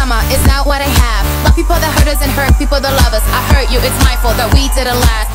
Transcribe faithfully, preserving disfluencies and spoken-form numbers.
summer is not what I have. Love people that hurt us and hurt people that love us. I hurt you, it's my fault that we didn't last.